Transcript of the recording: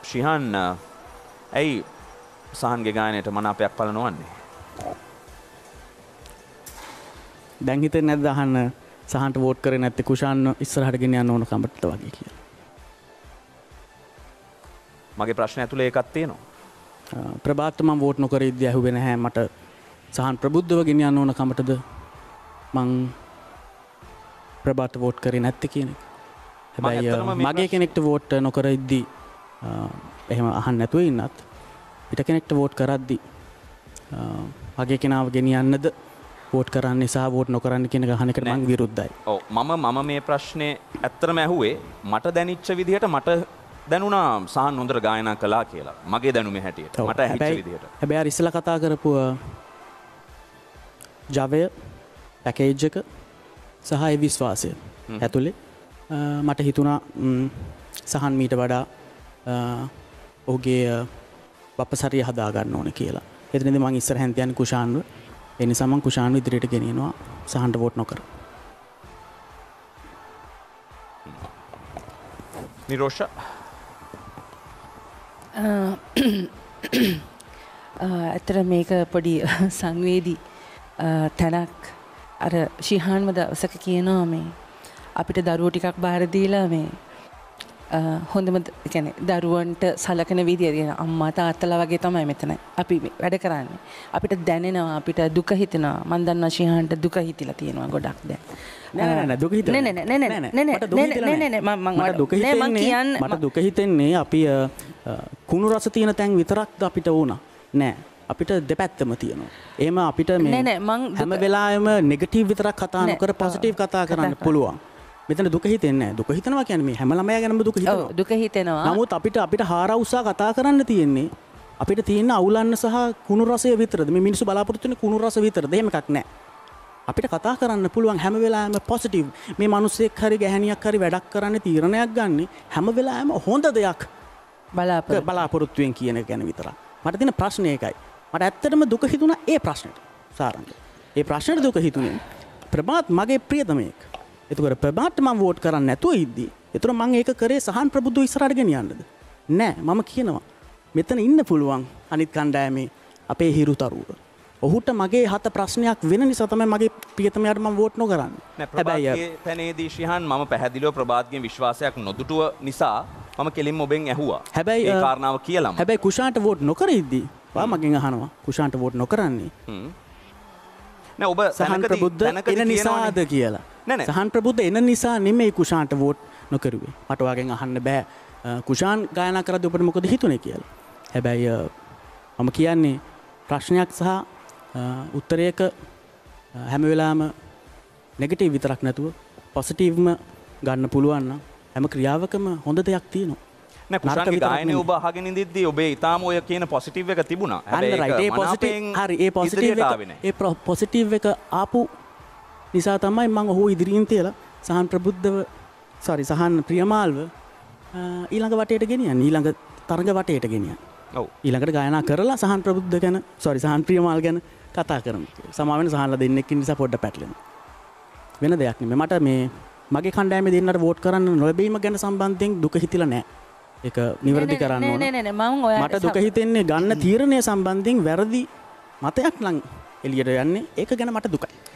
ශිහාන් ඇයි සහන්ගේ ගායනයට මනාපයක් පළ නොවන්නේ? දැන් හිතෙන්නේ නැද්ද අහන්න සහන්ට වෝට් කරේ නැත්තේ කුෂාන් ඉස්සරහට ගෙන යන්න ඕන කමටට වගේ කියලා? මගේ ප්‍රශ්න ඇතුලේ ඒකක් තියෙනවා. ප්‍රභාත් මම වෝට් නොකර ඉද්දී ඇහුවේ නැහැ මට සහන් ප්‍රබුද්ධව ගෙන යන්න ඕන කමටද මං ප්‍රභාත් වෝට් කරේ නැත්තේ කියන එක. හැබැයි මගේ කෙනෙක්ට වෝට් නොකර ඉද්දී එහෙම අහන්න නැතුව ඉන්නත් පිට කෙනෙක්ට වෝට් කරද්දී මගේ කෙනාව ගෙන යන්නද වෝට් කරන්නේ සහ වෝට් නොකරන්න කියන ගහන එකට මම විරුද්ධයි. ඔව් මම මේ ප්‍රශ්නේ ඇත්තටම ඇහුවේ මට දැනෙච්ච විදිහට මට දැනුණා සහන් හොඳට ගායනා කළා කියලා. මගේ දැනුමේ හැටියට මට ඇහිච්ච විදිහට. හැබැයි අර ඉස්සලා කතා කරපු ජවය පැකේජ් එක සහ ඒ විශ්වාසය ඇතුලේ මට හිතුණා සහන් මීට වඩා ඔහුගේ වපසරිය හදා ගන්න ඕන කියලා. එතනදී මම ඉස්සරහින් තියන්නේ කුෂාන්ව. ඒ නිසා මම කුෂාන්ව ඉදිරියට ගෙනියනවා සහන්ට වෝට් නොකර. නිරෝෂ ඇත්තට මේක පොඩි සංවේදී තැනක්. අර ශිහාන්ම දවසක කියනවා මේ අපිට දරුවෝ ටිකක් බාර දීලා මේ හොඳම කියන්නේ දරුවන්ට සලකන විදිය කියන අම්මා තාත්තලා වගේ තමයි මෙතන අපි වැඩ කරන්නේ. අපිට දැනෙනවා අපිට දුක හිතෙනවා. මම දන්නවා ශිහාන්ට දුක හිතිලා තියෙනවා ගොඩක් දැන්. නෑ දුක හිතෙන්නේ මට දුක හිතෙන්නේ අපි කුණු රස තියෙන තැන් විතරක්ද අපිට ඕන නෑ අපිට දෙපැත්තම තියෙනවා. එහෙම අපිට මේ හැම වෙලාවෙම නෙගටිව් විතරක් කතා නොකර පොසිටිව් කතා කරන්න පුළුවන්. මෙතන දුක හිතෙන්නේ නැහැ. දුක හිතනවා කියන්නේ මේ හැම ළමයා ගැනම දුක හිතනවා. ඔව් දුක හිතෙනවා. නමුත් අපිට හාර උස්සා කතා කරන්න තියෙන්නේ අපිට තියෙන අවුලන්න සහ කුණු රසය විතරද මේ මිනිස්සු බලාපොරොත්තු වෙන කුණු රස විතරද? එහෙම එකක් නැහැ. අපිට කතා කරන්න පුළුවන් හැම වෙලාවෙම පොසිටිව්. මේ මිනිස්සෙක් හරි ගැහණියක් හරි වැඩක් කරන්න තීරණයක් ගන්න හැම වෙලාවෙම හොඳ දෙයක් බලාපොරොත්තුෙන් කියන එක ගැන විතරක්. මට තියෙන ප්‍රශ්නේ ඒකයි. මට ඇත්තටම දුක හිතුණා ඒ ප්‍රශ්නෙට. සාරංග. ඒ ප්‍රශ්නෙට දුක හිතුනේ ප්‍රභාත් මගේ ප්‍රියතමයෙක්. එතකොට ප්‍රභාත් මම වෝට් කරන්නේ නැතුව ඉද්දී එතකොට මම ඒක කරේ සහන් ප්‍රබුද්ධ ඉස්සරහට ගෙනියන්නද? නෑ මම කියනවා මෙතන ඉන්න පුළුවන් අනිත් කණ්ඩායමේ අපේ හිරුතරුව. ඔහුට මගේ හත ප්‍රශ්නයක් වෙන නිසා තමයි මගේ ප්‍රියතමයාට මම වෝට් නොකරන්නේ. හැබැයි තැනේදී ශිහාන් මම පැහැදිලිව ප්‍රභාත්ගේ විශ්වාසයක් නොදුටුව නිසා මම කෙලින්ම ඔබෙන් ඇහුවා. හැබැයි ඒ කාරණාව කියලාම. හැබැයි කුෂාන්ට වෝට් නොකර ඉද්දී වා මගෙන් අහනවා කුෂාන්ට වෝට් නොකරන්නේ. නෑ ඔබ සහන් ප්‍රබුද්ධ එන නිසාද කියලා. සහන් ප්‍රබුද්ධ එන නිසා නෙමෙයි කුෂාන්ට වෝට් නොකරුවේ. මට වාගෙන් අහන්න බෑ කුෂාන් ගායනා කරද්දී ඔබට මොකද හිතුනේ කියලා. හැබැයි මම කියන්නේ ප්‍රශ්නයක් සහ උත්තරයක හැම වෙලාවෙම නෙගටිව් විතරක් නැතුව පොසිටිව්ම ගන්න පුළුවන් නම් හැම ක්‍රියාවකම හොඳ දෙයක් තියෙනවා. නෑ කුෂාන්ගේ ගායනය ඔබ අහගෙන ඉඳිද්දී ඔබේ ඊටාම ඔය කියන පොසිටිව් එක තිබුණා. හැබැයි ඒ පොසිටිව් එක ආපු නිසා තමයි මම ඔහු ඉදිරියෙන් තියලා සහන් ප්‍රබුද්ධව සහන් ප්‍රියමාල්ව ඊළඟ වටේට ගෙනියන්නේ. ඊළඟ තරඟ වටේට ගෙනියන්නේ. ඔව්. ඊළඟට ගායනා කරලා සහන් ප්‍රබුද්ධ ගැන සහන් ප්‍රියමාල් ගැන කතා කරමු. සමාවෙන සහන්ලා දෙන්නෙක් ඉන්න නිසා පොඩ්ඩක් පැටලෙනවා. වෙන දෙයක් නෙමෙයි. මට මේ මගේ කණ්ඩායමේ දෙන්නට වෝට් කරන්න නොලැබීම ගැන සම්බන්ධයෙන් දුක හිතිලා නැහැ. ඒක නිවැරදි කරන්න ඕන. මට දුක හිතෙන්නේ ගන්න තීරණය සම්බන්ධයෙන් වැරදි මතයක් නම් එළියට යන්නේ. ඒක ගැන මට දුකයි.